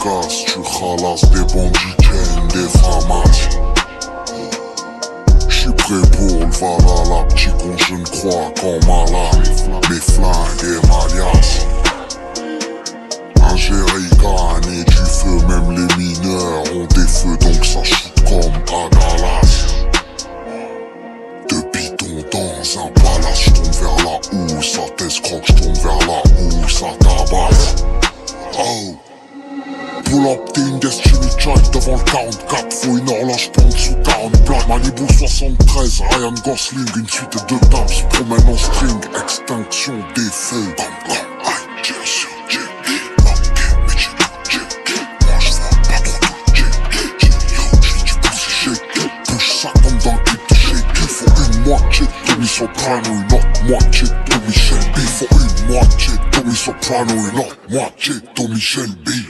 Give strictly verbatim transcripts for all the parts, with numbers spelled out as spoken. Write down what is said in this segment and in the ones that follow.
casses, tu ralasses des bandits, chaînes, des Bahamas. J'suis prêt pour le valala, petit con je ne crois qu'en malade. Mes flingues et ma liasse. Un jerrycan et du feu, même les mineurs ont des feux donc ça shoot comme à Dallas. Depuis ton dans un palace, j'tombe vers la housse, ça t'escroque, j'tombe vers la housse, ça tabasse. Oh, pull up, t'es une Destiny Child devant le quarante-quatre, faut une horloge pour en dessous quarante plaques. Malibu soixante-treize, Ryan Gosling, une suite de tables, se promène en string, extinction des feux. Comme comme, aïe, tire sur J D, ok, mais j'ai tout J D, moi j'vois pas trop tout J D, yo, j'suis du pussy shaky, bouge ça comme dans le clip de Shaky, faut une moitié de Tommy Soprano, une autre moitié de Tommy Shelby, faut une moitié de Tommy Soprano, une autre moitié de Tommy Shelby.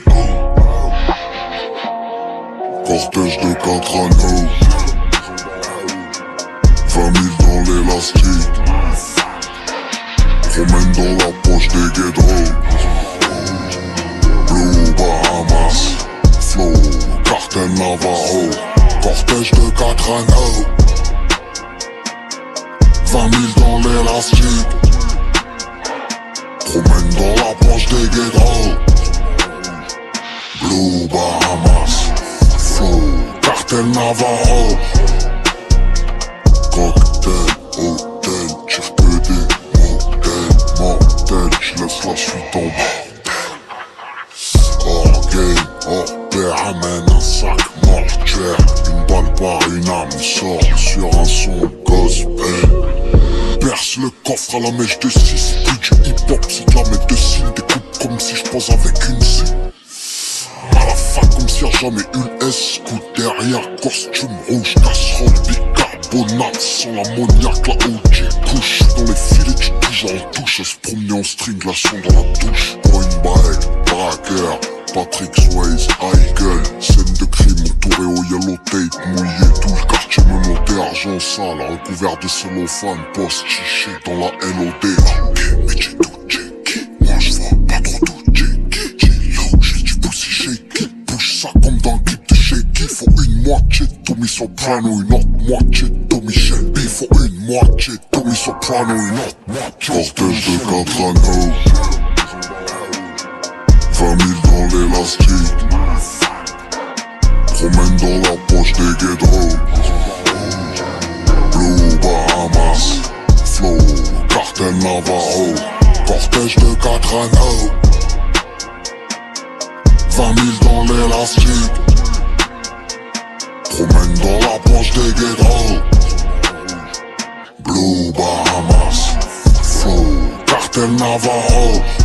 Cortège de quatre anneaux, vingt mille dans l'élastique, promène dans la poche des guédros. Blue Bahamas, flow, cartel Navajo. Cortège de quatre anneaux, vingt mille dans l'élastique, promène dans la poche des guédros. Blue Bahamas, flow, cartel Navajo. Cocktail, hôtel, tire que des modèles mortels. J'laisse la suite en bordel. Hors game, hors pair, amène un sac mortuaire. Une balle par une âme sort sur un son gospel. Perce le coffre à la mèche de six. Plus du hip hop, c'est de la médecine. Découpe comme si j'pose avec une scie. À la fac comme s'il y a jamais eu le S. Coup derrière, costume rouge, casserole, bicarbonate. Sans l'ammoniaque, la O G couche. Dans les filets, tu toujours en touche. À se promener en string, la son dans la douche. Pour une bague, braqueur, Patrick Swayze, high gueule. Scène de crime entourée au yellow tape. Mouillé, tout le quartier menotté, argent sale. Recouvert de cellophane, post chiché dans la L O D. Ok, mais j'ai tout checké. Moi j'vois pas trop tout checké. J'ai j'ai du pussy shaky. Bouge ça comme dans le clip de Shaky. Faut une moitié de Tommy Soprano, une autre moitié de Tommy Shelby. Faut une moitié de Tommy Soprano, une autre moitié. Cortège de quatre anneaux, vingt mille dans l'élastique, promène dans la poche des guédros. Blue Bahamas, flow, cartel Navajo. Cortège de quatre anneaux, vingt mille dans l'élastique, promène dans la poche des guédros. Blue Bahamas, flow, cartel Navajo.